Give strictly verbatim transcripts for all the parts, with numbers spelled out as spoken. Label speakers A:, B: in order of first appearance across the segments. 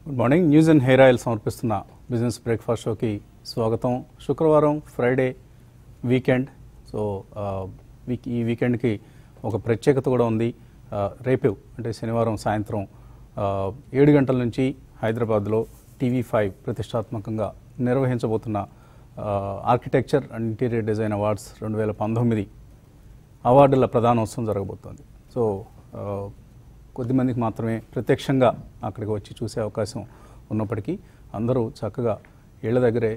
A: Good morning. News and hair oil సమర్పిస్తున్న business breakfast షోకి స్వాగతం. శుక్రవారం, ఫ్రైడే, వీకెండ్. సో వీక్ ఈ వీకెండ్కి ఒక ప్రత్యేకత కూడా ఉంది. రేపు అంటే శనివారం సాయంత్రం ఏడు గంటల నుంచి హైదరాబాద్లో టీవీ ఫైవ్ ప్రతిష్టాత్మకంగా నిర్వహించబోతున్న architecture and interior design awards రెండు వేల పంతొమ్మిది అవార్డుల ప్రధానోత్సవం జరగబోతోంది. సో కొద్దిమందికి మాత్రమే ప్రత్యక్షంగా అక్కడికి వచ్చి చూసే అవకాశం ఉన్నప్పటికీ అందరూ చక్కగా ఇళ్ల దగ్గరే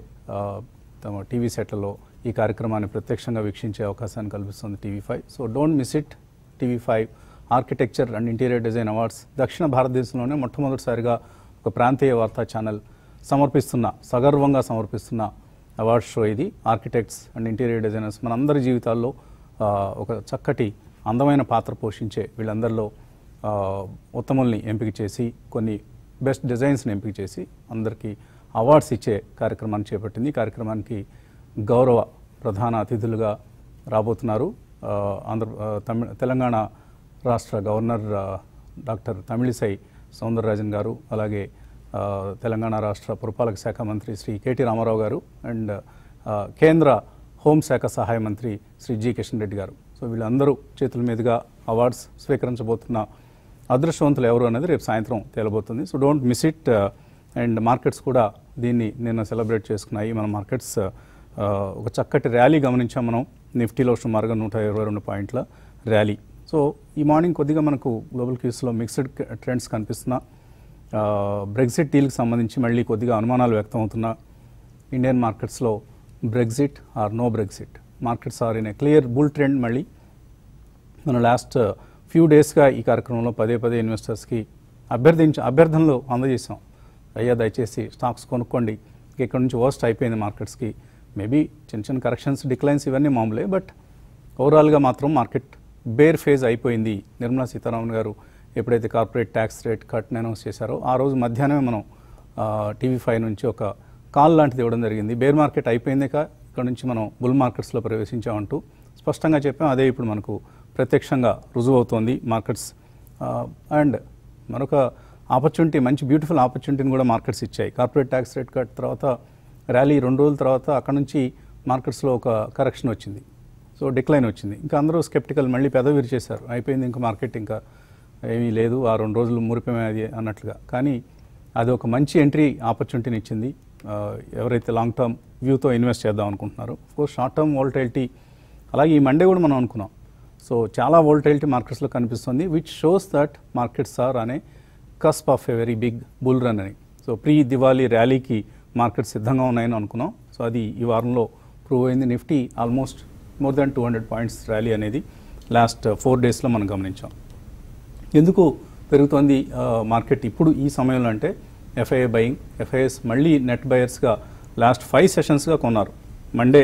A: తమ టీవీ సెట్లలో ఈ కార్యక్రమాన్ని ప్రత్యక్షంగా వీక్షించే అవకాశాన్ని కల్పిస్తుంది TV five. So don't miss it. TV five architecture and interior design awards దక్షిణ భారతదేశంలోనే మొట్టమొదటిసారిగా ఒక ప్రాంతీయ వార్తా ఛానల్ సమర్పిస్తున్న, సగర్వంగా సమర్పిస్తున్న అవార్డ్స్ షో ఇది. ఆర్కిటెక్ట్స్ అండ్ ఇంటీరియర్ డిజైనర్స్ మనందరి జీవితాల్లో ఒక చక్కటి అందమైన పాత్ర పోషించే వీళ్ళందరిలో ఉత్తముల్ని ఎంపిక చేసి కొన్ని బెస్ట్ డిజైన్స్ని ఎంపిక చేసి అందరికీ అవార్డ్స్ ఇచ్చే కార్యక్రమాన్ని చేపట్టింది. ఈ కార్యక్రమానికి గౌరవ ప్రధాన అతిథులుగా రాబోతున్నారు ఆంధ్ర తమిళ తెలంగాణ రాష్ట్ర గవర్నర్ డాక్టర్ తమిళిసై సౌందరరాజన్ గారు, అలాగే తెలంగాణ రాష్ట్ర పురపాలక శాఖ మంత్రి శ్రీ కేటీ రామారావు గారు అండ్ కేంద్ర హోంశాఖ సహాయ మంత్రి శ్రీ జి కిషన్ రెడ్డి గారు. సో వీళ్ళందరూ చేతుల మీదుగా అవార్డ్స్ స్వీకరించబోతున్న అదృష్టవంతులు ఎవరు అనేది రేపు సాయంత్రం తేలబోతుంది. So don't miss it. And markets కూడా దీన్ని నిన్న సెలబ్రేట్ చేసుకున్నాయి. మన మార్కెట్స్ ఒక చక్కటి ర్యాలీ గమనించాం మనం. నిఫ్టీలో సుమారుగా నూట ఇరవై రెండు పాయింట్ల ర్యాలీ. సో ఈ మార్నింగ్ కొద్దిగా మనకు గ్లోబల్ క్యూస్లో మిక్స్డ్ ట్రెండ్స్ కనిపిస్తున్నా, బ్రెగ్జిట్ డీల్కి సంబంధించి మళ్ళీ కొద్దిగా అనుమానాలు వ్యక్తం అవుతున్నా, ఇండియన్ మార్కెట్స్లో Brexit or no Brexit, markets are in a clear bull trend. మళ్ళీ మనం లాస్ట్ ఫ్యూ డేస్గా ఈ కార్యక్రమంలో పదే పదే ఇన్వెస్టర్స్కి అభ్యర్థించ అభ్యర్థనలు అందజేసాం. అయ్యా దయచేసి స్టాక్స్ కొనుక్కోండి, ఇక్కడ నుంచి వర్స్ట్ అయిపోయింది మార్కెట్స్కి. మేబీ చిన్న చిన్న కరెక్షన్స్, డిక్లైన్స్ ఇవన్నీ మామూలే, బట్ ఓవరాల్గా మాత్రం మార్కెట్ బేర్ ఫేజ్ అయిపోయింది. నిర్మలా సీతారామన్ గారు ఎప్పుడైతే కార్పొరేట్ ట్యాక్స్ రేట్ కట్ని అనౌన్స్ చేశారో ఆ రోజు మధ్యాహ్నమే మనం టీవీ ఫైవ్ నుంచి ఒక కాల్ లాంటిది ఇవ్వడం జరిగింది. బేర్ మార్కెట్ అయిపోయింది, ఇక్కడ నుంచి మనం బుల్ మార్కెట్స్లో ప్రవేశించామంటూ స్పష్టంగా చెప్పాం. అదే ఇప్పుడు మనకు ప్రత్యక్షంగా రుజువు అవుతోంది మార్కెట్స్. అండ్ మరొక ఆపర్చునిటీ, మంచి బ్యూటిఫుల్ ఆపర్చునిటీని కూడా మార్కెట్స్ ఇచ్చాయి. కార్పొరేట్ ట్యాక్స్ రేట్ కట్ తర్వాత ర్యాలీ రెండు రోజుల తర్వాత అక్కడ నుంచి మార్కెట్స్లో ఒక కరెక్షన్ వచ్చింది. సో డిక్లైన్ వచ్చింది. ఇంకా అందరూ స్కెప్టికల్, మళ్ళీ పెదవి విరిచేశారు, అయిపోయింది ఇంకా మార్కెట్ ఇంకా ఏమీ లేదు, ఆ రెండు రోజులు మురిపమే అది అన్నట్లుగా. కానీ అది ఒక మంచి ఎంట్రీ ఆపర్చునిటీని ఇచ్చింది ఎవరైతే లాంగ్ టర్మ్ వ్యూతో ఇన్వెస్ట్ చేద్దాం అనుకుంటున్నారో. అఫ్కోర్స్ షార్ట్ టర్మ్ వోల్టైలిటీ, అలాగే ఈ మండే కూడా మనం అనుకున్నాం. సో చాలా వోల్టైలిటీ మార్కెట్స్లో కనిపిస్తుంది, which shows that markets are అనే cusp of a very big bull run అని. సో ప్రీ దివాళీ ర్యాలీకి మార్కెట్స్ సిద్ధంగా ఉన్నాయని అనుకున్నాం. సో అది ఈ వారంలో ప్రూవ్ అయింది. Nifty almost more than two hundred points rally అనేది లాస్ట్ ఫోర్ డేస్లో మనం గమనించాం. ఎందుకు పెరుగుతోంది మార్కెట్ ఇప్పుడు ఈ సమయంలో అంటే ఎఫ్ఐఏ బయింగ్. ఎఫ్ఐఎస్ మళ్ళీ నెట్ బయర్స్గా లాస్ట్ ఫైవ్ సెషన్స్గా కొన్నారు. Monday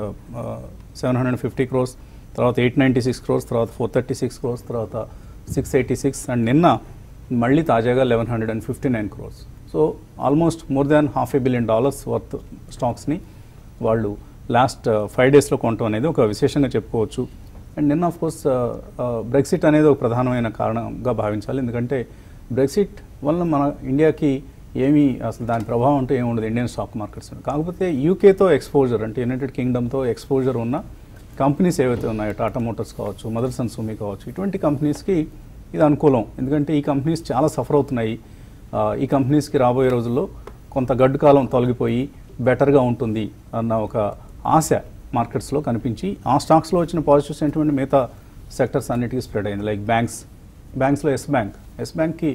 A: seven hundred fifty crores, తర్వాత ఎయిట్ నైంటీ సిక్స్ క్రోర్స్, తర్వాత ఫోర్ థర్టీ సిక్స్ క్రోర్స్, తర్వాత సిక్స్ ఎయిటీ సిక్స్ అండ్ నిన్న మళ్ళీ తాజాగా eleven hundred and fifty nine crores. So almost more than half a billion dollars worth స్టాక్స్ని వాళ్ళు లాస్ట్ ఫైవ్ డేస్లో కొనటం అనేది ఒక విశేషంగా చెప్పుకోవచ్చు. అండ్ నిన్న ఆఫ్కోర్స్ బ్రెగ్జిట్ అనేది ఒక ప్రధానమైన కారణంగా భావించాలి. ఎందుకంటే బ్రెగ్జిట్ వల్ల మన ఇండియాకి ఏమీ అసలు దాని ప్రభావం అంటూ ఏమి ఉండదు ఇండియన్ స్టాక్ మార్కెట్స్. కాకపోతే యూకేతో ఎక్స్పోజర్, అంటే యునైటెడ్ కింగ్డమ్తో ఎక్స్పోజర్ ఉన్న కంపెనీస్ ఏవైతే ఉన్నాయో, టాటా మోటార్స్ కావచ్చు, మదర్సన్ సుమి కావచ్చు, ఇటువంటి కంపెనీస్కి ఇది అనుకూలం. ఎందుకంటే ఈ కంపెనీస్ చాలా సఫర్ అవుతున్నాయి. ఈ కంపెనీస్కి రాబోయే రోజుల్లో కొంత గడ్డు కాలం తొలగిపోయి బెటర్గా ఉంటుంది అన్న ఒక ఆశ మార్కెట్స్లో కనిపించి ఆ స్టాక్స్లో వచ్చిన పాజిటివ్ సెంటిమెంట్ మిగతా సెక్టర్స్ అన్నిటికీ స్ప్రెడ్ అయింది. లైక్ బ్యాంక్స్, బ్యాంక్స్లో ఎస్ బ్యాంక్ ఎస్ బ్యాంక్కి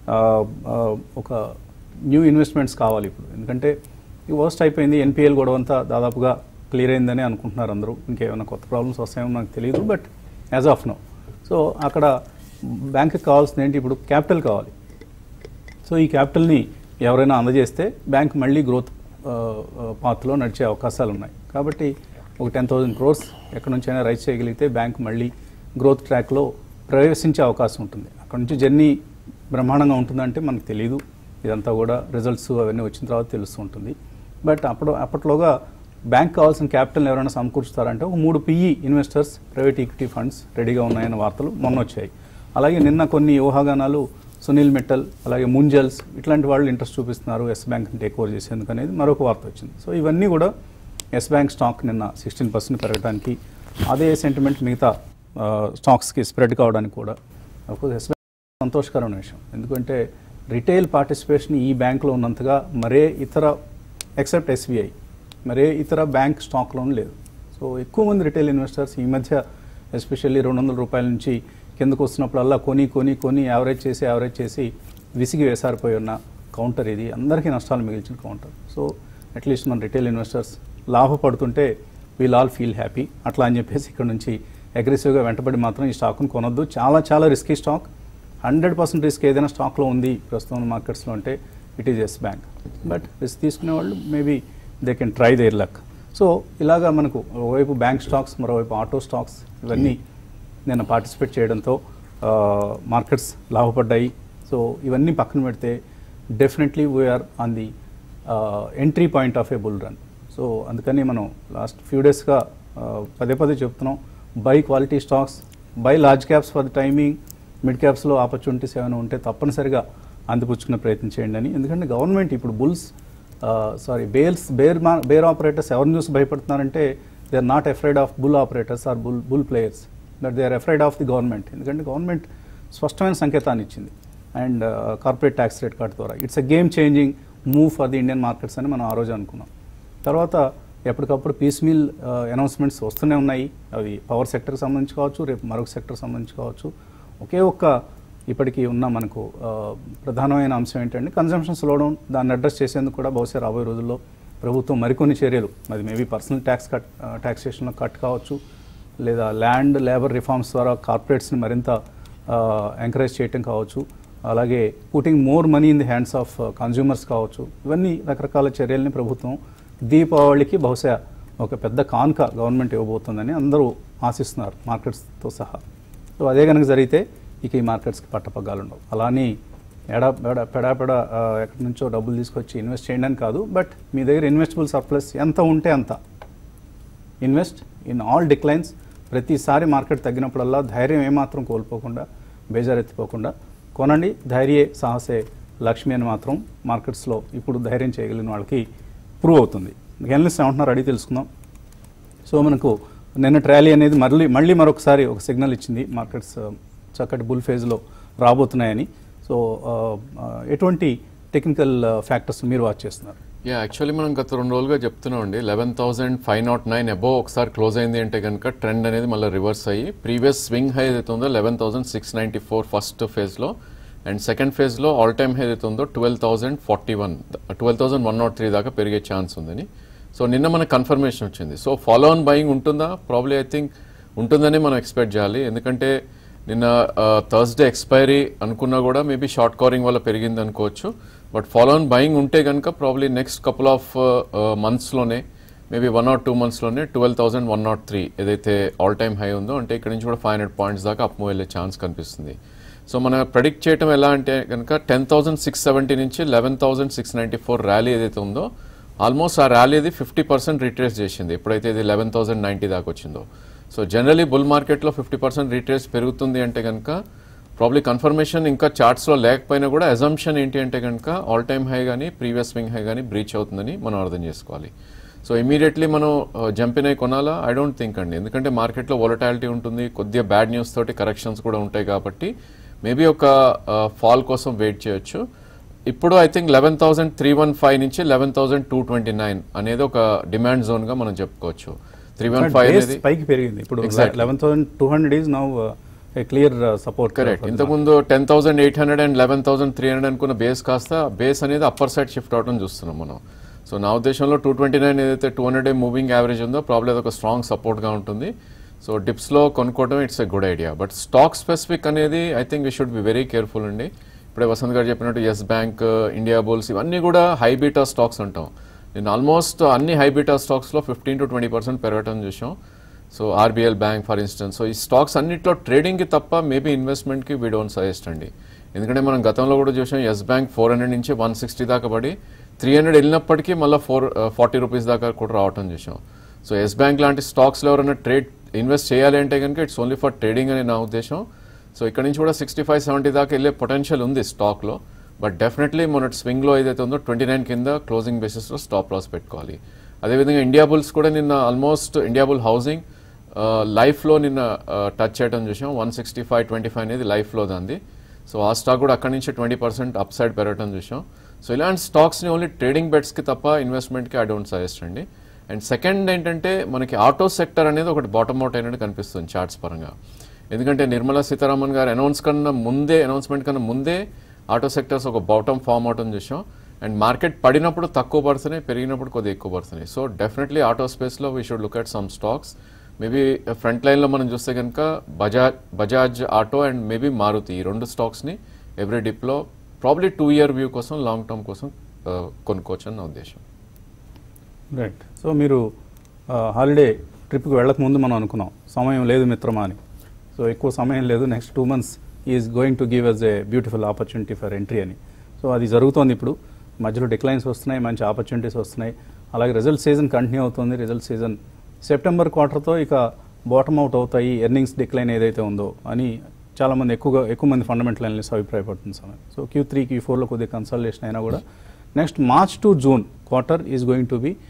A: ఒక న్యూ ఇన్వెస్ట్మెంట్స్ కావాలి ఇప్పుడు. ఎందుకంటే ఈ వర్స్ట్ అయిపోయింది, ఎన్పిఎల్ గొడవ అంతా దాదాపుగా క్లియర్ అయిందని అనుకుంటున్నారు అందరూ. ఇంకేమైనా కొత్త ప్రాబ్లమ్స్ వస్తాయేమో నాకు తెలియదు, but as of now. So అక్కడ బ్యాంక్కి కావాల్సింది ఏంటి, ఇప్పుడు క్యాపిటల్ కావాలి. సో ఈ క్యాపిటల్ని ఎవరైనా అందజేస్తే బ్యాంక్ మళ్ళీ గ్రోత్ పాత్లో నడిచే అవకాశాలు ఉన్నాయి. కాబట్టి ఒక టెన్ థౌజండ్ క్రోర్స్ ఎక్కడి నుంచైనా రైజ్ చేయగలిగితే బ్యాంక్ మళ్ళీ గ్రోత్ ట్రాక్లో ప్రవేశించే అవకాశం ఉంటుంది. అక్కడ నుంచి జర్నీ బ్రహ్మాండంగా ఉంటుందంటే మనకు తెలియదు, ఇదంతా కూడా రిజల్ట్స్ అవన్నీ వచ్చిన తర్వాత తెలుస్తూ ఉంటుంది. బట్ అప్పుడు అప్పట్లోగా బ్యాంక్ కావాల్సిన క్యాపిటల్ ఎవరైనా సమకూర్చుతారంటే ఒక మూడు PE investors, private equity funds రెడీగా ఉన్నాయన్న వార్తలు మొన్న వచ్చాయి. అలాగే నిన్న కొన్ని ఊహాగానాలు సునీల్ మిట్టల్ అలాగే ముంజల్స్ ఇట్లాంటి వాళ్ళు ఇంట్రెస్ట్ చూపిస్తున్నారు ఎస్ బ్యాంక్ని టేక్ ఓవర్ చేసేందుకు అనేది మరొక వార్త వచ్చింది. సో ఇవన్నీ కూడా ఎస్ బ్యాంక్ స్టాక్ నిన్న సిక్స్టీన్ పర్సెంట్ పెరగడానికి, అదే సెంటిమెంట్ మిగతా స్టాక్స్కి స్ప్రెడ్ కావడానికి కూడా అఫ్కోర్స్ ఎస్ బ్యాంక్ సంతోషకరమైన విషయం. ఎందుకంటే రిటైల్ పార్టిసిపేషన్ ఈ బ్యాంక్లో ఉన్నంతగా మరే ఇతర ఎక్సెప్ట్ ఎస్బీఐ మరే ఇతర బ్యాంక్ స్టాక్లోనూ లేదు. సో ఎక్కువ మంది రిటైల్ ఇన్వెస్టర్స్ ఈ మధ్య ఎస్పెషల్లీ రెండు వందల రూపాయల నుంచి కిందకు వస్తున్నప్పుడల్లా కొని కొని కొని యావరేజ్ చేసి యావరేజ్ చేసి విసిగి వేసారిపోయి ఉన్న కౌంటర్ ఇది, అందరికీ నష్టాలు మిగిల్చిన కౌంటర్. సో అట్లీస్ట్ మన రిటైల్ ఇన్వెస్టర్స్ లాభపడుతుంటే వీల్ ఆల్ ఫీల్ హ్యాపీ. అట్లా అని చెప్పేసి ఇక్కడ నుంచి అగ్రెసివ్గా వెంటబడి మాత్రం ఈ స్టాక్ను కొనొద్దు. చాలా చాలా risky stock. Hundred percent risk ఏదైనా స్టాక్లో ఉంది ప్రస్తుతం మార్కెట్స్లో అంటే it is Yes Bank. But risk తీసుకునే వాళ్ళు maybe they can try their luck. So ఇలాగా మనకు ఒకవైపు బ్యాంక్ స్టాక్స్, మరోవైపు ఆటో స్టాక్స్ ఇవన్నీ నేను పార్టిసిపేట్ చేయడంతో మార్కెట్స్ లాభపడ్డాయి. సో ఇవన్నీ పక్కన పెడితే definitely we're on the entry point of a bull run. So అందుకని మనం లాస్ట్ ఫ్యూ డేస్గా పదే పదే చెప్తున్నాం, buy quality stocks, buy large caps for the timing, mid క్యాప్స్లో ఆపర్చునిటీస్ ఏమైనా ఉంటే తప్పనిసరిగా అందిపుచ్చుకునే ప్రయత్నం చేయండి అని. ఎందుకంటే గవర్నమెంట్ ఇప్పుడు బుల్స్ సారీ బేర్స్ బేర్ మా బేర్ ఆపరేటర్స్ ఎవరిని చూసి భయపడుతున్నారంటే they are not afraid of bull operators or bull bull players, but they are afraid of the government. ఎందుకంటే గవర్నమెంట్ స్పష్టమైన సంకేతాన్ని ఇచ్చింది and corporate tax rate cut ద్వారా it's a game changing move for the Indian markets అని మనం ఆ రోజు అనుకున్నాం. తర్వాత ఎప్పటికప్పుడు పీస్ మీల్ అనౌన్స్మెంట్స్ వస్తూనే ఉన్నాయి. అవి పవర్ సెక్టర్కి సంబంధించి కావచ్చు, రేపు మరొక సెక్టర్కి సంబంధించి కావచ్చు. ఒకే ఒక్క ఇప్పటికీ ఉన్న మనకు ప్రధానమైన అంశం ఏంటంటే కన్జంప్షన్ స్లోడౌన్. దాన్ని అడ్రస్ చేసేందుకు కూడా బహుశా రాబోయే రోజుల్లో ప్రభుత్వం మరికొన్ని చర్యలు, అది మేబీ పర్సనల్ ట్యాక్స్ కట్ ట్యాక్సేషన్లో కట్ కావచ్చు, లేదా ల్యాండ్ లేబర్ రిఫార్మ్స్ ద్వారా కార్పొరేట్స్ని మరింత ఎంకరేజ్ చేయటం కావచ్చు, అలాగే putting more money in the hands of consumers కావచ్చు. ఇవన్నీ రకరకాల చర్యల్ని ప్రభుత్వం దీపావళికి బహుశా ఒక పెద్ద కానుక గవర్నమెంట్ ఇవ్వబోతుందని అందరూ ఆశిస్తున్నారు మార్కెట్స్తో సహా. సో అదే కనుక జరిగితే ఇక ఈ మార్కెట్స్కి పట్టపగ్గాలు ఉండవు. అలానే ఎడా పెడా పెడా పెడా ఎక్కడి నుంచో డబ్బులు తీసుకొచ్చి ఇన్వెస్ట్ చేయండి అని కాదు, బట్ మీ దగ్గర ఇన్వెస్టబుల్ సర్ప్లస్ ఎంత ఉంటే అంత ఇన్వెస్ట్ ఇన్ ఆల్ డిక్లైన్స్. ప్రతిసారి మార్కెట్ తగ్గినప్పుడల్లా ధైర్యం ఏమాత్రం కోల్పోకుండా, బేజారెత్తిపోకుండా కొనండి. ధైర్యే సాహసే లక్ష్మి అని మాత్రం మార్కెట్స్లో ఇప్పుడు ధైర్యం చేయగలిగిన వాళ్ళకి ప్రూవ్ అవుతుంది. ఎనలిస్ట్ ఏమంటున్నారు అడిగి తెలుసుకుందాం. సో మనకు నిన్న ట్రాలీ అనేది మళ్ళీ మళ్ళీ మరొకసారి ఒక సిగ్నల్ ఇచ్చింది, మార్కెట్స్ చక్కటి బుల్ ఫేజ్లో రాబోతున్నాయని. సో ఎటువంటి టెక్నికల్ ఫ్యాక్టర్స్ మీరు వాచ్ చేస్తున్నారు?
B: యా యాక్చువల్లీ మనం గత రెండు రోజులుగా చెప్తున్నాం అండి, eleven thousand five not nine above ఒకసారి క్లోజ్ అయింది అంటే కనుక ట్రెండ్ అనేది మళ్ళీ రివర్స్ అయ్యి ప్రీవియస్ స్వింగ్ హై ఏదైతే ఉందో eleven thousand six ninety four first ఫేజ్లో, అండ్ సెకండ్ ఫేజ్లో ఆల్ టైమ్ హై ఏదైతే ఉందో twelve thousand forty one twelve thousand one not three దాకా పెరిగే ఛాన్స్ ఉందని. సో నిన్న మనకు కన్ఫర్మేషన్ వచ్చింది. సో ఫాలో ఆన్ బయింగ్ ఉంటుందా? ప్రాబ్లీ ఐ థింక్ ఉంటుందని మనం ఎక్స్పెక్ట్ చేయాలి. ఎందుకంటే నిన్న థర్స్డే ఎక్స్పైరీ అనుకున్నా కూడా మేబీ షార్ట్ కవరింగ్ వల్ల పెరిగింది అనుకోవచ్చు. బట్ ఫాలో ఆన్ బయింగ్ ఉంటే కనుక ప్రాబ్లీ నెక్స్ట్ కపుల్ ఆఫ్ మంత్స్లోనే మేబీ వన్ ఆర్ టూ మంత్స్లోనే twelve thousand one not three ఏదైతే ఆల్ టైమ్ హై ఉందో అంటే ఇక్కడ నుంచి కూడా ఫైవ్ హండ్రెడ్ పాయింట్స్ దాకా అప్ మూవ్ వెళ్ళే ఛాన్స్ కనిపిస్తుంది. సో మనం ప్రెడిక్ట్ చేయడం ఎలా అంటే కనుక టెన్ థౌసండ్ సిక్స్ సెవెంటీ నుంచి eleven thousand six ninety four rally ఏదైతే ఉందో ఆల్మోస్ట్ ఆ ర్యాలీ అది ఫిఫ్టీ పర్సెంట్ రిట్రేస్ చేసింది ఎప్పుడైతే ఇది లెవెన్ థౌసండ్ నైంటీ దాకా వచ్చిందో. సో జనరలీ బుల్ మార్కెట్లో ఫిఫ్టీ పర్సెంట్ రిట్రేస్ పెరుగుతుంది అంటే కనుక ప్రాబ్లీ కన్ఫర్మేషన్ ఇంకా చార్ట్స్లో లేకపోయినా కూడా అజంప్షన్ ఏంటి అంటే కనుక ఆల్ టైమ్ హై కానీ ప్రీవియస్ స్వింగ్ హై కానీ బ్రీచ్ అవుతుందని మనం అర్థం చేసుకోవాలి. సో ఇమీడియట్లీ మనం జంపిన్ అయి కొనాలా? ఐ డోంట్ థింక్ అండి. ఎందుకంటే మార్కెట్లో వొలటాలిటీ ఉంటుంది, కొద్దిగా బ్యాడ్ న్యూస్ తోటి కరెక్షన్స్ కూడా ఉంటాయి కాబట్టి మేబీ ఒక ఫాల్ కోసం వెయిట్ చేయొచ్చు. ఇప్పుడు I think eleven thousand three one five నుంచి eleven thousand two twenty nine అనేది ఒక డిమాండ్ జోన్గా మనం చెప్పుకోవచ్చు. త్రీ వన్ ఫైవ్ అనేది
A: పైకి పెరిగింది, ఇప్పుడు eleven thousand two hundred is now clear support.
B: Correct. ఇంతకుముందు ten thousand eight hundred and eleven thousand three hundred అనుకున్న బేస్ కాస్త బేస్ అనేది అప్పర్ సైడ్ షిఫ్ట్ అవడం చూస్తున్నాం మనం. సో నా ఉద్దేశంలో టూ ట్వంటీ నైన్ ఏదైతే two hundred day moving average ఉందో ప్రాబ్లీ అది ఒక స్ట్రాంగ్ సపోర్ట్గా ఉంటుంది. సో డిప్స్లో కొనుక్కోవడం it's a good idea. But stock specific అనేది I think we should be very careful అండి. ఇప్పుడే వసంత్ గారు చెప్పినట్టు ఎస్ బ్యాంక్, ఇండియా బుల్స్ ఇవన్నీ కూడా హై బీటా స్టాక్స్ అంటాం. నేను ఆల్మోస్ట్ అన్ని హై బీటా స్టాక్స్లో ఫిఫ్టీన్ టు ట్వంటీ పర్సెంట్ పెరగటం చూసాం. So RBL bank for instance. So ఈ స్టాక్స్ అన్నింటిలో ట్రేడింగ్కి తప్ప మేబీ ఇన్వెస్ట్మెంట్కి వీ డోంట్ సజెస్ట్ అండి. ఎందుకంటే మనం గతంలో కూడా చూసాం ఎస్ బ్యాంక్ ఫోర్ హండ్రెడ్ నుంచి వన్ సిక్స్టీ దాకా పడి త్రీ హండ్రెడ్ వెళ్ళినప్పటికీ మళ్ళీ ఫోర్ ఫార్టీ రూపీస్ దాకా కూడా రావటం చూసాం. సో ఎస్ బ్యాంక్ లాంటి స్టాక్స్లో ఎవరైనా ట్రేడ్ ఇన్వెస్ట్ చేయాలి అంటే కనుక ఇట్స్ ఓన్లీ ఫర్ ట్రేడింగ్ అని నా ఉద్దేశం. సో ఇక్కడ నుంచి కూడా సిక్స్టీ ఫైవ్ సెవెంటీ దాకా వెళ్ళే పొటెన్షియల్ ఉంది స్టాక్లో. బట్ డెఫినెట్లీ మొన్నటి స్వింగ్లో ఏదైతే ఉందో ట్వంటీ నైన్ కింద క్లోజింగ్ బేసిస్లో స్టాప్ లాస్ పెట్టుకోవాలి. అదేవిధంగా ఇండియా బుల్స్ కూడా నిన్న ఆల్మోస్ట్ ఇండియా బుల్ హౌసింగ్ లైఫ్లో నిన్న టచ్ చేయడం చూసాం. One sixty five twenty five అనేది లైఫ్లో దాంది. సో ఆ స్టాక్ కూడా అక్కడి నుంచి ట్వంటీ పర్సెంట్ అప్ సైడ్ పెరగడం చూసాం. సో ఇలాంటి స్టాక్స్ని ఓన్లీ ట్రేడింగ్ బెట్స్కి తప్ప ఇన్వెస్ట్మెంట్కి ఐ డోంట్ సజెస్ట్ అండి. అండ్ సెకండ్ ఏంటంటే మనకి ఆటో సెక్టర్ అనేది ఒకటి బాటమ్ అవుట్ అయినట్టు కనిపిస్తుంది చార్ట్స్ పరంగా. ఎందుకంటే నిర్మలా సీతారామన్ గారు అనౌన్స్ కన్నా ముందే అనౌన్స్మెంట్ కన్నా ముందే ఆటో సెక్టర్స్ ఒక బాటమ్ ఫామ్ అవటం చూసాం. అండ్ మార్కెట్ పడినప్పుడు తక్కువ పడుతున్నాయి, పెరిగినప్పుడు కొద్దిగా ఎక్కువ పడుతున్నాయి. సో డెఫినెట్లీ ఆటో స్పేస్లో we should look at some stocks. Maybe front లైన్లో మనం చూస్తే కనుక Bajaj Bajaj auto and maybe Maruti ఈ రెండు స్టాక్స్ని ఎవ్రీ డిప్లో ప్రాబ్లీ టూ ఇయర్ వ్యూ కోసం లాంగ్ టర్మ్ కోసం కొనుక్కోవచ్చు అని నా ఉద్దేశం.
A: రైట్. సో మీరు హాలిడే ట్రిప్కి వెళ్ళకముందు మనం అనుకున్నాం సమయం లేదు మిత్రమా అని. సో ఎక్కువ సమయం లేదు, next two months is going to give us a beautiful opportunity for entry అని. సో అది జరుగుతోంది. ఇప్పుడు మధ్యలో డిక్లైన్స్ వస్తున్నాయి, మంచి ఆపర్చునిటీస్ వస్తున్నాయి. అలాగే రిజల్ట్ సీజన్ కంటిన్యూ అవుతుంది. రిజల్ట్ సీజన్ సెప్టెంబర్ క్వార్టర్తో ఇక బాటమ్ అవుట్ అవుతాయి, ఎర్నింగ్స్ డిక్లైన్ ఏదైతే ఉందో అని చాలామంది ఎక్కువగా ఎక్కువ మంది ఫండమెంటల్ అనలిస్ట్ అభిప్రాయపడుతుంది సమయం. సో క్యూ త్రీ క్యూ ఫోర్లో కొద్దిగా కన్సల్టేషన్ అయినా కూడా next March to June quarter is going to be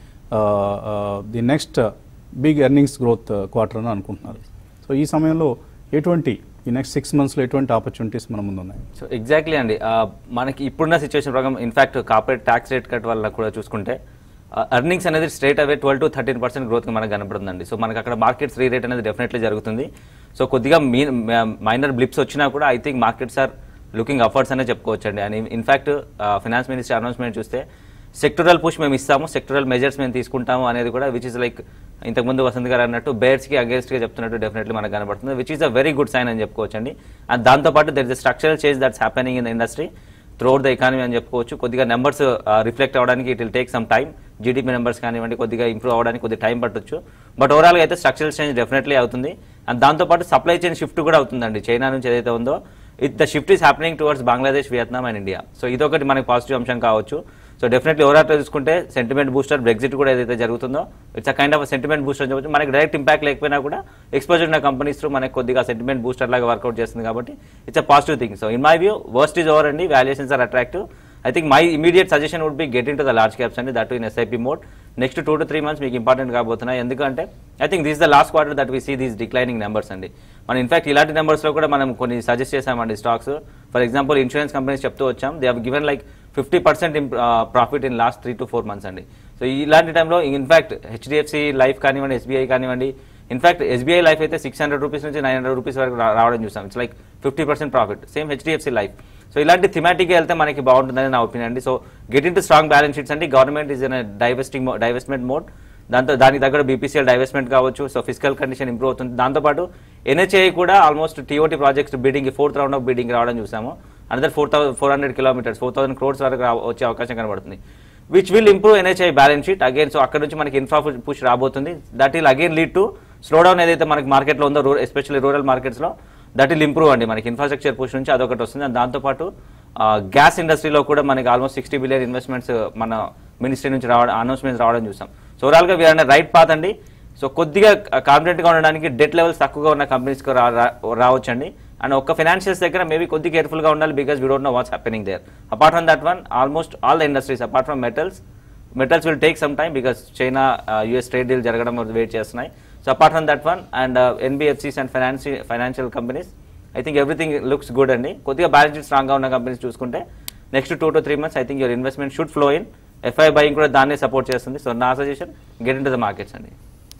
A: the next big earnings growth quarter అని అనుకుంటున్నారు. సో ఈ సమయంలో ఎటువంటి ఈ నెక్స్ట్ సిక్స్ మంత్స్లో ఎటువంటి ఆపర్చునిటీస్ మన ముందు ఉన్నాయి?
C: సో ఎగ్జాక్ట్లీ అండి, మనకి ఇప్పుడున్న సిచ్యువేషన్ ప్రకారం in fact corporate tax rate cut వల్ల కూడా చూసుకుంటే ఎర్నింగ్స్ అనేది straight away twelve to thirteen percent growth మనకు కనపడుతుందండి. సో మనకి అక్కడ మార్కెట్స్ రీ రేట్ అనేది డెఫినెట్లీ జరుగుతుంది. సో కొద్దిగా మీ మైనర్ బ్లిప్స్ వచ్చినా కూడా I think markets are looking upwards అనే చెప్పుకోవచ్చండి. And in fact finance minister announcement చూస్తే సెక్టరల్ పుష్ మేము ఇస్తాము, సెక్టరల్ మెజర్స్ మేము తీసుకుంటాము అనేది కూడా విచ్ ఇస్ లైక్ ఇంతకుముందు వసంత్ గారు అన్నట్టు బేర్స్కి అగేన్స్ట్గా చెప్తున్నట్టు డెఫినెట్లీ మనకు కనబడుతుంది, which is a very good sign అని చెప్పుకోవచ్చండి. అండ్ దాంతోపాటు there is a structural change that's happening in the industry throughout the economy అని చెప్పుకోవచ్చు. కొద్దిగా నెంబర్స్ రిఫ్లెక్ట్ అవ్వడానికి it will take some time, GDP numbers కానివ్వండి కొద్దిగా ఇంప్రూవ్ అవ్వడానికి కొద్దిగా టైం పట్టొచ్చు. బట్ ఓవరాల్గా అయితే స్ట్రక్చరల్ చేంజ్ డెఫినెట్లీ అవుతుంది. అండ్ దాంతోపాటు సప్లై చైన్ షిఫ్ట్ కూడా అవుతుందండి. చైనా నుంచి ఏదైతే ఉందో it the shift is happening towards Bangladesh, Vietnam and India. So ఇదొకటి మనకి పాజిటివ్ అంశం కావచ్చు. సో డెఫినెట్లీ ఓవరాల్గా చూసుకుంటే సెంటిమెంట్ బూస్టర్, బ్రెగ్జిట్ కూడా ఏదైతే జరుగుతుందో it's a kind of sentiment booster అని చెప్పచ్చు. మనకి డైరెక్ట్ ఇంపాక్ట్ లేకపోయినా కూడా ఎక్స్పోజర్ ఉన్న కంపెనీస్ మనకి కొద్దిగా సెంటిమెంట్ బూస్టర్ లాగా వర్కౌట్ చేస్తుంది కాబట్టి it's a positive thing. So in my view worst is over అండి, valuations are attractive. I think my immediate suggestion would be get into the large caps and that too in S I P mode. Next two to three months మీకు important కాబోతున్నాయి. ఎందుకంటే I think this the last quarter that we see these declining numbers అండి. మనం in fact ఇలాంటి నెంబర్స్లో కూడా మనం కొన్ని suggest చేసామండి stocks. For example insurance companies చెప్తూ వచ్చాం, they have given like fifty percent profit in last three to four months అండి. సో ఇలాంటి టైంలో ఇన్ఫాక్ట్ హెచ్డిఎఫ్సి లైఫ్ కానివ్వండి, ఎస్బీఐ కానివ్వండి, ఇన్ఫాక్ట్ ఎస్బీఐ లైఫ్ అయితే సిక్స్ హండ్రెడ్ రూపీస్ నుంచి నైన్ హండ్రెడ్ రూపీస్ వరకు రావడం చూసాం. It's like fifty percent profit. Same HDFC life. So ఇలాంటి థిమాటిక్గా వెళ్తే మనకి బాగుంటుందని నా ఒపీనియన్ అండి. So get into strong balance sheets అండి. Government is in divesting divestment mode. దాంతో దానికి దగ్గర బీపీసీఎల్ డైవెస్ట్మెంట్ కావచ్చు. సో ఫిజికల్ కండిషన్ ఇంప్రూవ్ అవుతుంది. దాంతోపాటు ఎన్హెచ్ఐ కూడా almost TOT projects bidding fourth round of bidding రావడం చూసాము. Another four thousand four hundred kilometres four thousand crores వరకు వచ్చే అవకాశం కనబడుతుంది, which will improve NHI balance sheet again. So అక్కడ నుంచి మనకి ఇన్ఫ్రా పుష్ రాబోతుంది. That will again lead to slow down ఏదైతే మనకి మార్కెట్లో ఉందో రూ ఎస్పెషల్లీ రూరల్ మార్కెట్స్లో దట్ విల్ ఇంప్రూవ్ అండి. మనకి ఇన్ఫ్రాస్ట్రక్చర్ పుష్ నుంచి అదొకటి వస్తుంది. అండ్ దాంతోపాటు గ్యాస్ ఇండస్ట్రీలో కూడా మనకి ఆల్మోస్ట్ సిక్స్టీ బిలియన్ ఇన్వెస్ట్మెంట్స్ మన మినిస్ట్రీ నుంచి రావడం అనౌన్స్మెంట్స్ రావడం చూసాం. సో ఓవరాల్గా వీఆర్ రైట్ పాత్ అండి. సో కొద్దిగా కాన్ఫిడెంట్గా ఉండడానికి డెట్ లెవెల్స్ తక్కువగా ఉన్న కంపెనీస్కి రా రావచ్చండి. అండ్ ఒక్క ఫైనాన్షియల్స్ దగ్గర మేబీ కొద్దిగా కేర్ఫుల్గా ఉండాలి, because we don't know what's happening there. Apart from that one almost all the industries apart from metals metals will take some time because China US trade deal జరగడం wait చేస్తున్నాయి. So apart from that one and NBFCs and financial financial companies I think everything looks good అండి. కొద్దిగా balance sheet స్ట్రాంగ్గా ఉన్న companies చూసుకుంటే next two to three months I think your investment should flow in. FI buying కూడా దాన్నే support చేస్తుంది. So నా suggestion get into the markets అండి.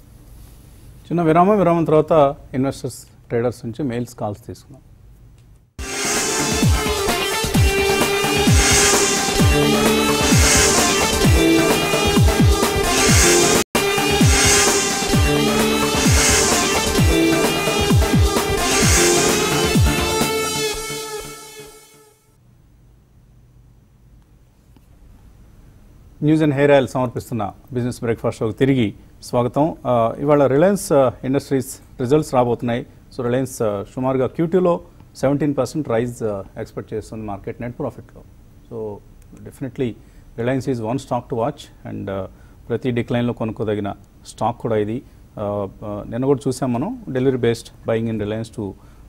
A: చిన్న విరామం విరామం తర్వాత ఇన్వెస్టర్స్ ట్రేడర్స్ నుంచి మెయిల్స్ కాల్స్ తీసుకున్నాం. న్యూస్ అండ్ హెయిర్ ఆయిల్ సమర్పిస్తున్న బిజినెస్ బ్రేక్ఫాస్ట్ షోకి తిరిగి స్వాగతం. ఇవాళ రిలయన్స్ ఇండస్ట్రీస్ రిజల్ట్స్ రాబోతున్నాయి. సో రిలయన్స్ సుమారుగా క్యూటీలో సెవెంటీన్ పర్సెంట్ రైజ్ ఎక్స్పెక్ట్ చేస్తుంది మార్కెట్ నెట్ ప్రాఫిట్లో. So definitely Reliance is one stock to watch and ప్రతి డిక్లైన్లో కొనుక్కోదగిన స్టాక్ కూడా ఇది. నిన్న కూడా చూసాం మనం delivery based buying in Reliance to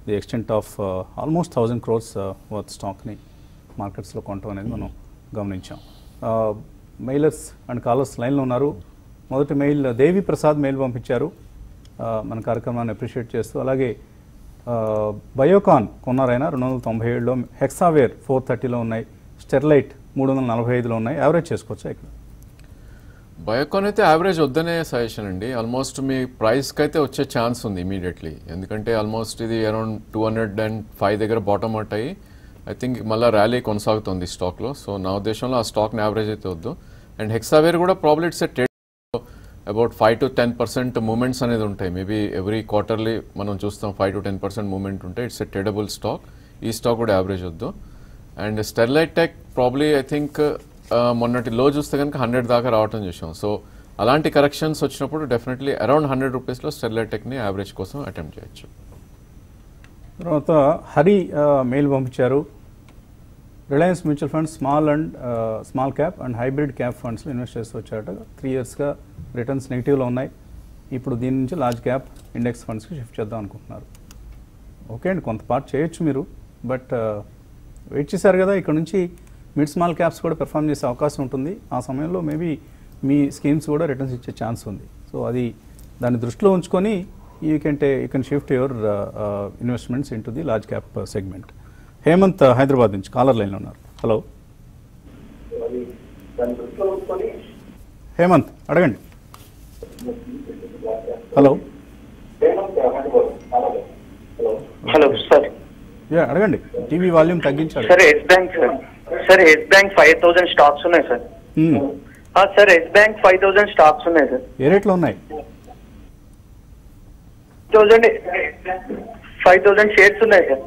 A: the extent of almost thousand crores worth స్టాక్ని మార్కెట్స్లో కొనటం అనేది మనం గమనించాం. మెయిలర్స్ అండ్ కాలర్స్ లైన్లో ఉన్నారు. మొదటి మెయిల్ దేవి ప్రసాద్ మెయిల్ పంపించారు మన కార్యక్రమాన్ని అప్రిషియేట్ చేస్తూ. అలాగే బయోకాన్ కొన్నారైనా రెండు వందల తొంభై ఏడులో, హెక్సావేర్ ఫోర్ థర్టీలో ఉన్నాయి, స్టెర్లైట్ మూడు వందల నలభై ఐదులో ఉన్నాయి. యావరేజ్ చేసుకోవచ్చా ఇక్కడ?
B: బయోకాన్ అయితే యావరేజ్ వద్దనే సజెషన్ అండి. ఆల్మోస్ట్ మీ ప్రైస్కి అయితే వచ్చే ఛాన్స్ ఉంది ఇమీడియట్లీ, ఎందుకంటే ఆల్మోస్ట్ ఇది around two hundred and five దగ్గర బాటమ్ అవుట్ అయ్యి ఐ థింక్ మళ్ళీ ర్యాలీ కొనసాగుతుంది స్టాక్లో. సో నా ఉద్దేశంలో ఆ స్టాక్ని యావరేజ్ అయితే వద్దు. అండ్ హెక్సావేర్ కూడా probably it's a trade about five to ten percent movements అనేది ఉంటాయి. మేబీ ఎవ్రీ క్వార్టర్లీ మనం చూస్తాం five to ten percent movement ఉంటాయి. It's a tradable stock. ఈ స్టాక్ కూడా యావరేజ్ వద్దు. And Sterlite tech probably I think మొన్నటి లో చూస్తే కనుక హండ్రెడ్ దాకా రావటం చూసాం. సో అలాంటి కరెక్షన్స్ వచ్చినప్పుడు డెఫినెట్లీ అరౌండ్ హండ్రెడ్ రూపీస్లో స్టెర్లైట్ టెక్ని యావరేజ్ కోసం అటెంప్ట్ చేయొచ్చు.
A: తర్వాత హరి మెయిల్ పంపించారు. Reliance mutual funds small and small cap and hybrid cap ఫండ్స్లో ఇన్వెస్ట్ చేస్తూ వచ్చారట. త్రీ ఇయర్స్గా రిటర్న్స్ నెగిటివ్లో ఉన్నాయి. ఇప్పుడు దీని నుంచి లార్జ్ క్యాప్ ఇండెక్స్ ఫండ్స్కి షిఫ్ట్ చేద్దాం అనుకుంటున్నారు. ఓకే అండి, కొంత పార్ట్ చేయొచ్చు మీరు, బట్ వెయిట్ చేశారు కదా, ఇక్కడ నుంచి మిడ్ స్మాల్ క్యాప్స్ కూడా పెర్ఫామ్ చేసే అవకాశం ఉంటుంది. ఆ సమయంలో మేబీ మీ స్కీమ్స్ కూడా రిటర్న్స్ ఇచ్చే ఛాన్స్ ఉంది. సో అది దాన్ని దృష్టిలో ఉంచుకొని యూ కెన్ టే you can shift your investments into the large cap segment. Hemant Hyderabad నుంచి కాలర్ లైన్లో ఉన్నారు. హలో హేమంత్, అడగండి. Hello
D: hello sir.
A: యా అడగండి. టీవీ వాల్యూమ్ తగ్గించాలి.
D: Sir Yes bank sir sir Yes bank five thousand stocks ఉన్నాయి sir. Sir Yes bank five thousand stocks ఉన్నాయి sir.
A: ఏ రేట్లో ఉన్నాయి?
D: థౌసండ్ ఫైవ్ థౌసండ్ షేర్స్ ఉన్నాయి సార్.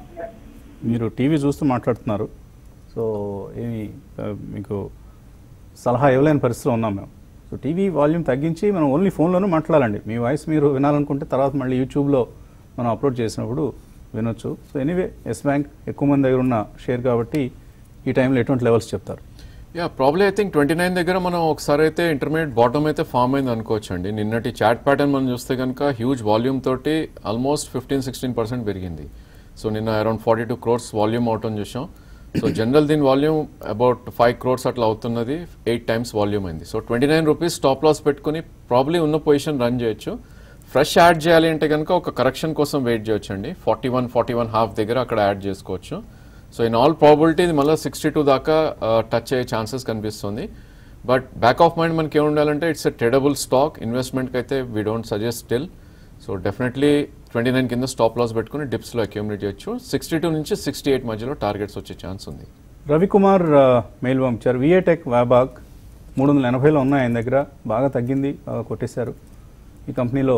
A: మీరు టీవీ చూస్తూ మాట్లాడుతున్నారు, సో ఏమి మీకు సలహా ఇవ్వలేని పరిస్థితిలో ఉన్నాం మేము. సో టీవీ వాల్యూమ్ తగ్గించి మనం ఓన్లీ ఫోన్లోనూ మాట్లాడాలండి. మీ వాయిస్ మీరు వినాలనుకుంటే తర్వాత మళ్ళీ యూట్యూబ్లో మనం అప్లోడ్ చేసినప్పుడు వినొచ్చు. సో ఎనీవే ఎస్ బ్యాంక్ ఎక్కువ మంది దగ్గర ఉన్న షేర్ కాబట్టి ఈ టైంలో ఎటువంటి లెవెల్స్ చెప్తారు?
B: Yeah probably I think twenty nine దగ్గర మనం ఒకసారి అయితే ఇంటర్మీడియట్ బాటమ్ అయితే ఫామ్ అయింది అనుకోవచ్చు అండి. నిన్నటి చాట్ ప్యాటర్న్ మనం చూస్తే కనుక హ్యూజ్ వాల్యూమ్ తోటి ఆల్మోస్ట్ ఫిఫ్టీన్ సిక్స్టీన్ పర్సెంట్ పెరిగింది. సో నిన్న around forty two crores volume అవటం చూసాం. సో జనరల్ దీని వాల్యూమ్ అబౌట్ ఫైవ్ క్రోర్స్ అట్లా అవుతున్నది, ఎయిట్ టైమ్స్ వాల్యూమ్ అయింది. So twenty nine rupees stop loss పెట్టుకుని ప్రాబ్లీ ఉన్న పొజిషన్ రన్ చేయొచ్చు. ఫ్రెష్ యాడ్ చేయాలి అంటే కనుక ఒక కరెక్షన్ కోసం వెయిట్ చేయొచ్చు అండి. Forty one forty one half దగ్గర అక్కడ యాడ్ చేసుకోవచ్చు. సో ఇన్ ఆల్ ప్రాబిలిటీ ఇది మళ్ళీ సిక్స్టీ టూ దాకా టచ్ అయ్యే ఛాన్సెస్ కనిపిస్తుంది. బట్ బ్యాక్ ఆఫ్ మైండ్ మనకి ఏముండాలంటే ఇట్స్ ఎ ట్రేడబుల్ స్టాక్. ఇన్వెస్ట్మెంట్కి అయితే we don't suggest still. So definitely twenty nine కింద స్టాప్ లాస్ పెట్టుకుని డిప్స్లో అక్యూములేట్ చేయొచ్చు. సిక్స్టీ టూ నుంచి సిక్స్టీ ఎయిట్ మధ్యలో టార్గెట్స్ వచ్చే ఛాన్స్ ఉంది.
A: రవికుమార్ మెయిల్ పంపించారు. విఏటెక్ వ్యాబాగ్ మూడు వందల ఎనభైలో ఉన్నాయి ఆయన దగ్గర, బాగా తగ్గింది, బాగా కొట్టేశారు. ఈ కంపెనీలో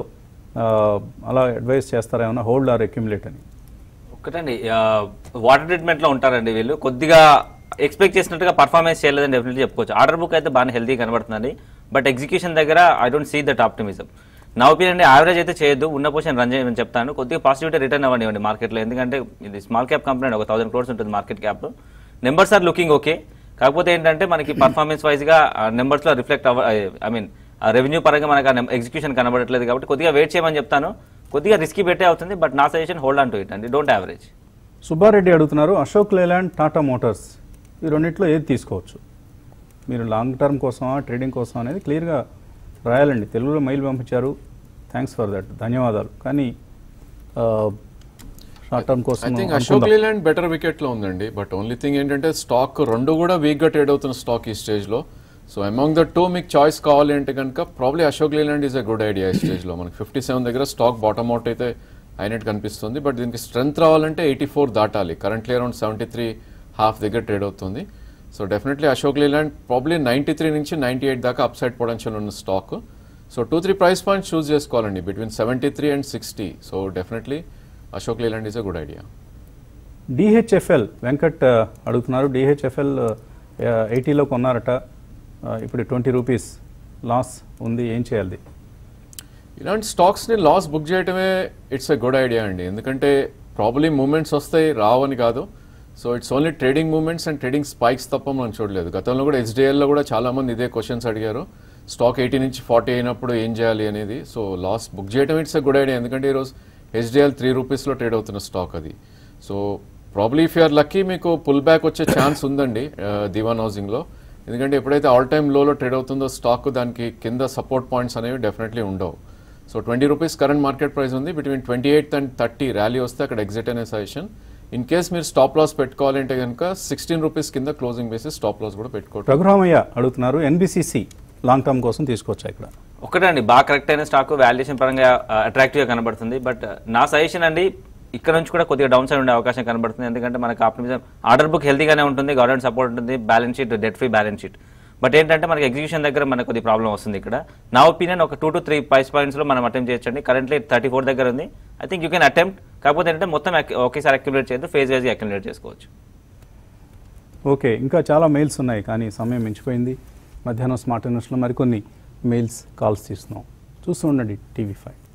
A: అలా అడ్వైస్ చేస్తారా ఏమన్నా, హోల్డ్ ఆర్ అక్యూములేట్ అని?
C: ఒకటండి, వాటర్ ట్రీట్మెంట్లో ఉంటారండి వీళ్ళు. కొద్దిగా ఎక్స్పెక్ట్ చేసినట్టుగా పర్ఫార్మెన్స్ చేయలేదని డెఫినెట్లీ చెప్పుకోవచ్చు. ఆర్డర్ బుక్ అయితే బాగా హెల్తీ కనబడుతుంది, బట్ ఎగ్జిక్యూషన్ దగ్గర I don't see that optimism. నా ఒపీనియన్ యావరేజ్ అయితే చేయొద్దు, ఉన్న పొజిషన్ రన్ చేయమని చెప్తాను. కొద్దిగా పాజిటివిటీ రిటర్న్ అవ్వండి మార్కెట్లో, ఎందుకంటే ఇది స్మాల్ క్యాప్ కంపెనీ, ఒక థౌసండ్ క్రోర్స్ ఉంటుంది market cap. Numbers are looking okay, కాకపోతే ఏంటంటే మనకి పర్ఫార్మెన్స్ వైజ్గా నెంబర్స్లో రిఫ్లెక్ట్ అవ్వ ఐ మీన్ రెవెన్యూ పరంగా మనకు ఎగ్జిక్యూషన్ కనబడట్లేదు కాబట్టి కొద్దిగా వెయిట్ చేయమని చెప్తాను. కొద్దిగా రిస్కీ పెట్టే అవుతుంది, బట్ నా suggestion hold on to it అండి, డోంట్ యావరేజ్.
A: సుబ్బారెడ్డి అడుగుతున్నారు, అశోక్ లేలాండ్, టాటా మోటార్స్ ఈ రెండింటిలో ఏది తీసుకోవచ్చు? మీరు లాంగ్ టర్మ్ కోసమా ట్రేడింగ్ కోసం అనేది క్లియర్గా రాయాలండి. తెలుగులో మెయిల్ పంపించారు, థ్యాంక్స్ ఫర్ దట్, ధన్యవాదాలు. కానీ షార్ట్ టర్మ్ కోసం
B: I think Ashok Leyland better వికెట్లో ఉందండి. బట్ ఓన్లీ థింగ్ ఏంటంటే స్టాక్ రెండు కూడా వీక్గా ట్రేడ్ అవుతున్న స్టాక్ ఈ స్టేజ్లో. సో అమాంగ్ ద టూ మీకు చాయిస్ కావాలి అంటే కనుక probably Ashok Leyland is a good idea ఈ స్టేజ్లో. మనకి ఫిఫ్టీ సెవెన్ దగ్గర స్టాక్ బాటమ్ అవుట్ అయితే అయినట్టు కనిపిస్తుంది, బట్ దీనికి స్ట్రెంత్ రావాలంటే ఎయిటీ ఫోర్ దాటాలి. Currently around seventy three half దగ్గర ట్రేడ్ అవుతుంది. So definitely Ashok Leyland probably ninety three నుంచి నైంటీ ఎయిట్ దాకా అప్ సైడ్ పొటెన్షియల్ ఉన్న stock. So two three price points choose చేసుకోవాలండి between seventy three and sixty. So definitely Ashok Leyland is a good idea.
A: DHFL Venkat అడుగుతున్నారు, DHFL ఎయిటీలో కొన్నారట, ఇప్పుడు twenty rupees loss ఉంది, ఏం చేయాలి?
B: ఇలాంటి స్టాక్స్ని లాస్ బుక్ చేయడమే ఇట్స్ ఎ గుడ్ ఐడియా అండి. ఎందుకంటే ప్రాబ్లీ మూమెంట్స్ వస్తాయి, రావని కాదు. So it's only trading moments and trading spikes తప్ప మనం చూడలేదు. గతంలో కూడా హెచ్డిఎల్లో కూడా చాలామంది ఇదే క్వశ్చన్స్ అడిగారు, స్టాక్ ఎయిటీ నుంచి ఫార్టీ అయినప్పుడు ఏం చేయాలి అనేది. సో లాస్ బుక్ చేయడం ఇట్స్ ఎ గుడ్ ఐడియా, ఎందుకంటే ఈరోజు హెచ్డిఎల్ త్రీ రూపీస్లో ట్రేడ్ అవుతున్న స్టాక్ అది. So probably if you're lucky మీకు పుల్ బ్యాక్ వచ్చే ఛాన్స్ ఉందండి దివాన్ హౌసింగ్లో. ఎందుకంటే ఎప్పుడైతే ఆల్ టైమ్ లోలో ట్రేడ్ అవుతుందో స్టాక్ దానికి కింద సపోర్ట్ పాయింట్స్ అనేవి డెఫినెట్లీ ఉండవు. So twenty rupees current market price ఉంది. Between twenty eighth and thirty rally వస్తే అక్కడ ఎగ్జిట్ అనే సజెషన్. ఇన్ కేస్ మీరు స్టాప్ లాస్ పెట్టుకోవాలంటే కనుక సిక్స్టీన్ రూపీస్ కింద క్లోజింగ్ బేసిస్ స్టాప్ లాస్ కూడా పెట్టుకోవచ్చు.
A: రఘురామయ్య అడుగుతున్నారు ఎన్బిసిసి లాంగ్ టర్మ్ కోసం తీసుకోవచ్చా ఇక్కడ?
C: ఒకటండి బాగా కరెక్ట్ అయిన స్టాక్ వాల్యుయేషన్ పరంగా అట్రాక్టివ్గా కనబడుతుంది. బట్ నా సజెషన్ అండి ఇక్కడ నుంచి కూడా కొద్దిగా డౌన్ సైడ్ ఉండే అవకాశం కనబడుతుంది. ఎందుకంటే మనకు ఆప్టిమిజం ఆర్డర్ బుక్ హెల్తీగానే ఉంటుంది, గవర్నమెంట్ సపోర్ట్ ఉంటుంది, balance sheet debt free balance sheet. But ఏంటంటే మనకి ఎగ్జిక్యూషన్ దగ్గర మనకు కొద్ది ప్రాబ్లం వస్తుంది ఇక్కడ. నా ఒపీనియన్ ఒక టూ టు త్రీ ప్రైస్ పాయింట్స్లో మనం అటెంప్ట్ చేయొచ్చండి. కరెంట్లీ థర్టీ ఫోర్ దగ్గర ఉంది. I think you can attempt. కాకపోతే ఏంటంటే మొత్తం ఒకేసారి అక్యుములేట్ చేయొద్దు, ఫేజ్ వైజ్గా అక్యుములేట్ చేసుకోవచ్చు.
A: ఓకే, ఇంకా చాలా మెయిల్స్ ఉన్నాయి కానీ సమయం మించిపోయింది. మధ్యాహ్నం స్మార్ట్ న్యూస్లో మరికొన్ని మెయిల్స్ కాల్స్ తీస్తున్నాం. చూస్తూ ఉండండి టీవీ ఫైవ్.